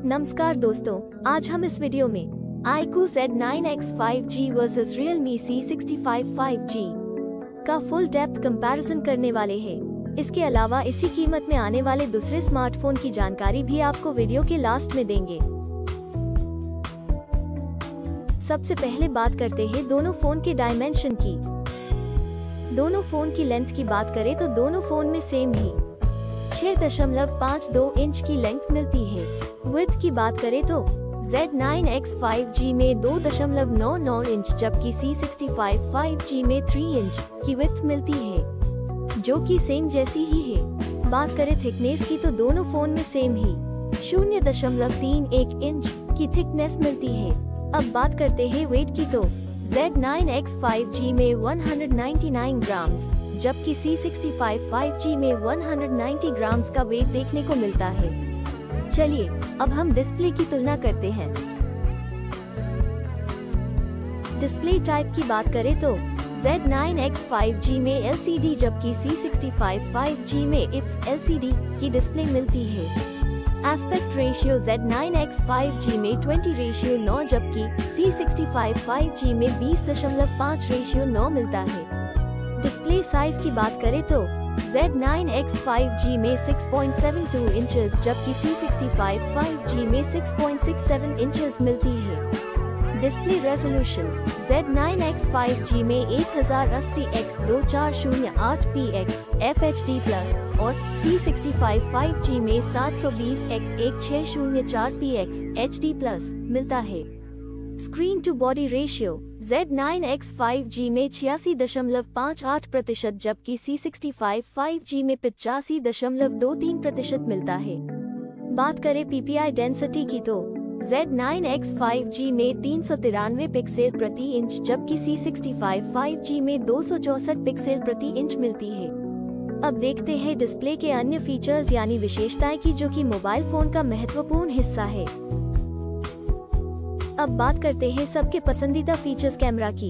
नमस्कार दोस्तों, आज हम इस वीडियो में iQOO Z9X 5G versus Realme C65 5G का फुल डेप्थ कंपैरिजन करने वाले हैं। इसके अलावा इसी कीमत में आने वाले दूसरे स्मार्टफोन की जानकारी भी आपको वीडियो के लास्ट में देंगे। सबसे पहले बात करते हैं दोनों फोन के डायमेंशन की। दोनों फोन की लेंथ की बात करें तो दोनों फोन में सेम ही 6.52 इंच की लेंथ मिलती है। विड्थ की बात करें तो Z9X 5G में 2.99 इंच जबकि C65 5G में 3 इंच की विड्थ मिलती है, जो कि सेम जैसी ही है। बात करें थिकनेस की तो दोनों फोन में सेम ही 0.31 इंच की थिकनेस मिलती है। अब बात करते हैं वेट की तो Z9X 5G में 199 ग्राम जबकि C65 5G में 190 ग्राम का वेट देखने को मिलता है। चलिए अब हम डिस्प्ले की तुलना करते हैं। डिस्प्ले टाइप की बात करें तो Z9X 5G में LCD जबकि C65 5G में IPS LCD की डिस्प्ले मिलती है। एस्पेक्ट रेशियो Z9X 5G में 20:9 जबकि C65 5G में 20.5:9 मिलता है। डिस्प्ले साइज की बात करें तो Z9X 5G में 6.72 इंचेस जबकि C65 5G में 6.67 इंचेस मिलती है। डिस्प्ले रेजोल्यूशन Z9X 5G में 1080x2408px FHD+ और C65 5G में 720x1604px HD+ मिलता है। Screen to body ratio Z9X 5G में 86.58% जबकि C65 5G में 85.23% मिलता है। बात करें PPI डेंसिटी की तो Z9X 5G में 393 पिक्सल प्रति इंच जबकि C65 5G में 264 पिक्सल प्रति इंच मिलती है। अब देखते हैं डिस्प्ले के अन्य फीचर्स यानी विशेषताएं की, जो कि मोबाइल फोन का महत्वपूर्ण हिस्सा है। अब बात करते हैं सबके पसंदीदा फीचर्स कैमरा की।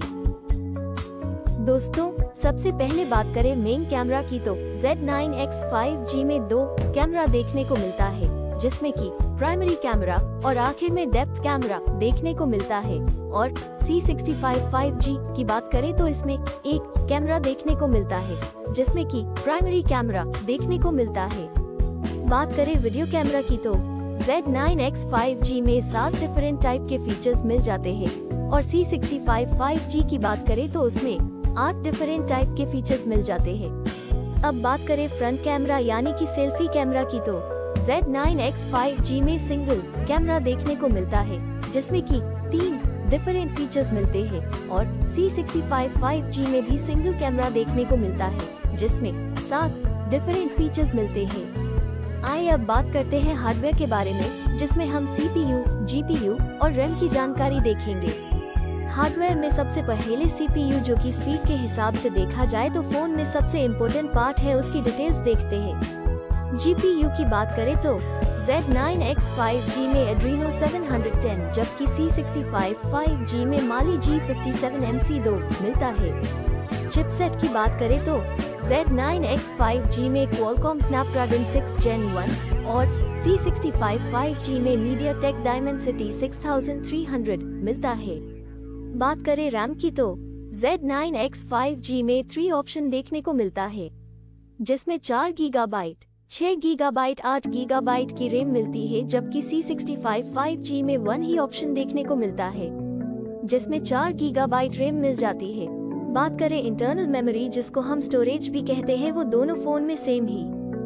दोस्तों, सबसे पहले बात करें मेन कैमरा की तो Z9X 5G में 2 कैमरा देखने को मिलता है, जिसमें कि प्राइमरी कैमरा और आखिर में डेप्थ कैमरा देखने को मिलता है। और C65 5G की बात करें तो इसमें एक कैमरा देखने को मिलता है, जिसमें कि प्राइमरी कैमरा देखने को मिलता है। बात करें वीडियो कैमरा की तो Z9X 5G में 7 डिफरेंट टाइप के फीचर्स मिल जाते हैं और C65 5G की बात करें तो उसमें 8 डिफरेंट टाइप के फीचर्स मिल जाते हैं। अब बात करें फ्रंट कैमरा यानी कि सेल्फी कैमरा की तो Z9X 5G में सिंगल कैमरा देखने को मिलता है, जिसमें कि 3 डिफरेंट फीचर्स मिलते हैं और C65 5G में भी सिंगल कैमरा देखने को मिलता है, जिसमें 7 डिफरेंट फीचर्स मिलते हैं। आइए अब बात करते हैं हार्डवेयर के बारे में, जिसमें हम CPU, GPU और RAM की जानकारी देखेंगे। हार्डवेयर में सबसे पहले CPU, जो कि स्पीड के हिसाब से देखा जाए तो फोन में सबसे इम्पोर्टेंट पार्ट है, उसकी डिटेल्स देखते हैं। GPU की बात करें तो Z9X 5G में Adreno 710 जबकि C65 5G में Mali G57 MC2 मिलता है। चिपसेट की बात करें तो Z9X 5G में Qualcomm Snapdragon 6 Gen 1 और C65 5G में MediaTek Dimensity 6300 मिलता है। बात करें RAM की तो Z9X 5G में 3 ऑप्शन देखने को मिलता है, जिसमें 4 GB, 6 GB, 8 GB की रैम मिलती है, जबकि C65 5G में 1 ही ऑप्शन देखने को मिलता है, जिसमें 4 GB रैम मिल जाती है। बात करें इंटरनल मेमोरी, जिसको हम स्टोरेज भी कहते हैं, वो दोनों फोन में सेम ही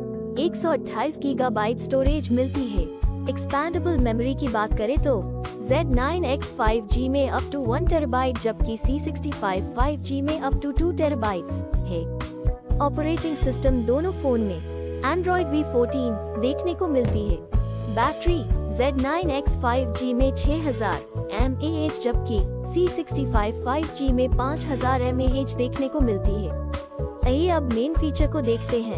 128 GB स्टोरेज मिलती है। एक्सपैंडेबल मेमोरी की बात kare तो Z9X 5G में अप टू 1 TB जबकि C65 5G में अप टू 2 TB है। ऑपरेटिंग सिस्टम दोनों फोन में Android V14 देखने को मिलती है। बैटरी Z9X 5G में 6000 mAh जबकि C65 5G में 5000 mAh देखने को मिलती है। आइए अब मेन फीचर को देखते हैं।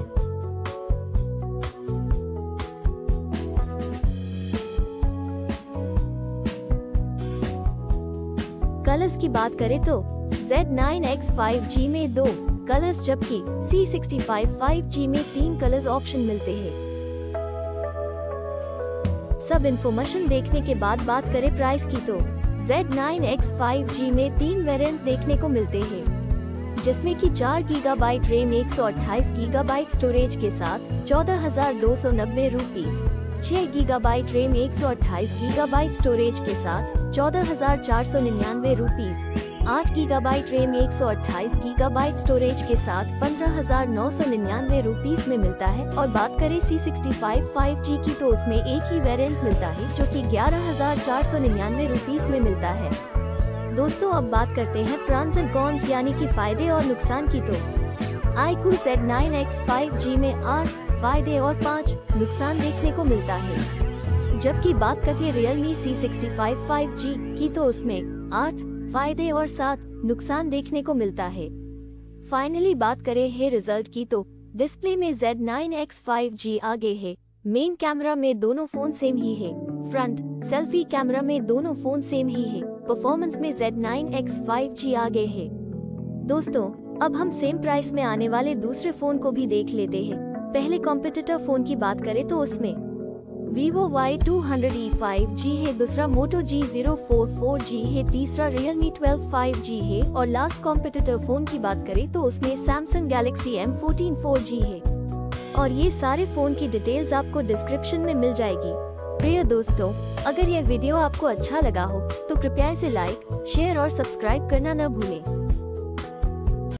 कलर्स की बात करें तो Z9X 5G में 2 कलर्स जबकि C65 5G में 3 कलर्स ऑप्शन मिलते हैं। सब इन्फॉर्मेशन देखने के बाद बात करें प्राइस की तो Z9X 5G में 3 वेरिएंट देखने को मिलते हैं, जिसमें कि 4 गीगाबाइट रैम 128 गीगाबाइट स्टोरेज के साथ 14,290 rupees, 6 gigabyte RAM 128 gigabyte storage के साथ 14,499 rupees, 8 gigabyte RAM 128 gigabyte storage के साथ 15,999 रुपीज में मिलता है। और बात करें C65 5G की तो उसमें एक ही वेरिएंट मिलता है जो कि 11,499 रुपीज में मिलता है। दोस्तों अब बात करते हैं प्रॉन्स एंड कॉन्स यानी कि फायदे और नुकसान की तो iQOO Z9X 5G में 8 फायदे और 5 नुकसान देखने को मिलता है, जबकि बात करें Realme C65 5G की तो उसमें 8 फायदे और 7 नुकसान देखने को मिलता है। फाइनली बात करें है रिजल्ट की तो डिस्प्ले में Z9X 5G आगे है, मेन कैमरा में दोनों फोन सेम ही है, फ्रंट सेल्फी कैमरा में दोनों फोन सेम ही है, परफॉर्मेंस में Z9X 5G आगे है। दोस्तों अब हम सेम प्राइस में आने वाले दूसरे फोन को भी देख लेते हैं। पहले कॉम्पिटिटर फोन की बात करें तो उसमें Vivo Y200e 5G है, दूसरा Moto G044G है, तीसरा Realme 12 5G है और लास्ट कॉम्पिटिटर फोन की बात करें तो उसमें Samsung Galaxy M14 4G है। और ये सारे फोन की डिटेल्स आपको डिस्क्रिप्शन में मिल जाएगी। प्रिय दोस्तों अगर यह वीडियो आपको अच्छा लगा हो तो कृपया इसे लाइक, शेयर और सब्सक्राइब करना न भूलें।